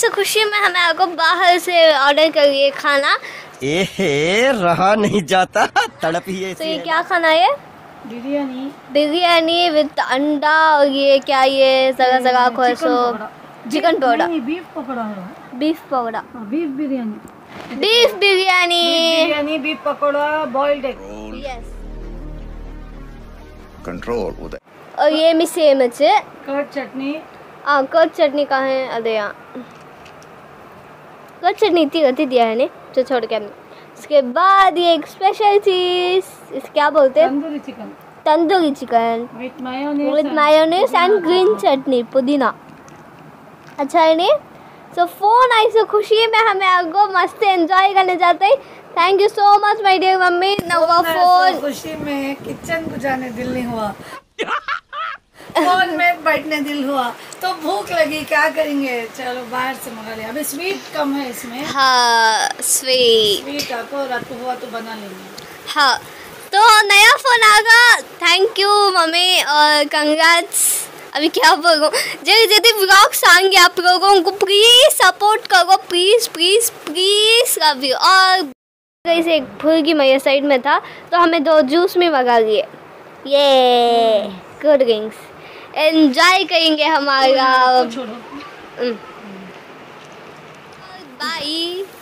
से खुशी में हमें आपको बाहर से ऑर्डर करिए खाना। रहा नहीं जाता, तड़प ही है। तो ये क्या खाना है? बिरयानी विद अंडा और ये क्या, ये जगह जगह खोसो चिकन पकौड़ा, बीफ पकौड़ा है। Beef pakora, beef biryani, beef biryani, beef pakora, boiled egg. Yes, control. और ये मी सेम है कर्ड चटनी। कर्ड चटनी कहाँ है? अरे यहाँ कर्ड चटनी इतनी गति दिया है ने जो छोड़ के हमने। उसके बाद ये एक स्पेशल चीज, इस क्या बोलते हैं? Tandoori chicken. Tandoori chicken with mayonnaise and green chutney, पुदीना। अच्छा है नहीं? सो फोन आई सो खुशी में हमें आपको मस्त एंजॉय करने जाते हैं। Thank you so much my dear mummy. नवा फोन खुशी में किचन को जाने दिल नहीं हुआ, फोन में बैठने दिल हुआ, तो भूख लगी, क्या करेंगे, चलो बाहर से मंगा लिया। अभी स्वीट कम है इसमें। हाँ स्वीट आपको रात को हुआ तो बना लेंगे। हाँ, तो नया फोन आगा। थैंक यू मम्मी और कंग्रेट्स। अभी क्या बोलूँ, जल्दी व्लॉग्स आएंगे आप लोगों को, प्लीज सपोर्ट करो, please please please love you. और कहीं से एक फूल की मैया साइड में था तो हमें 2 जूस में मंगा लिए, ये कोल्ड ड्रिंक्स एंजॉय करेंगे हमारा। छोड़ो। बाय।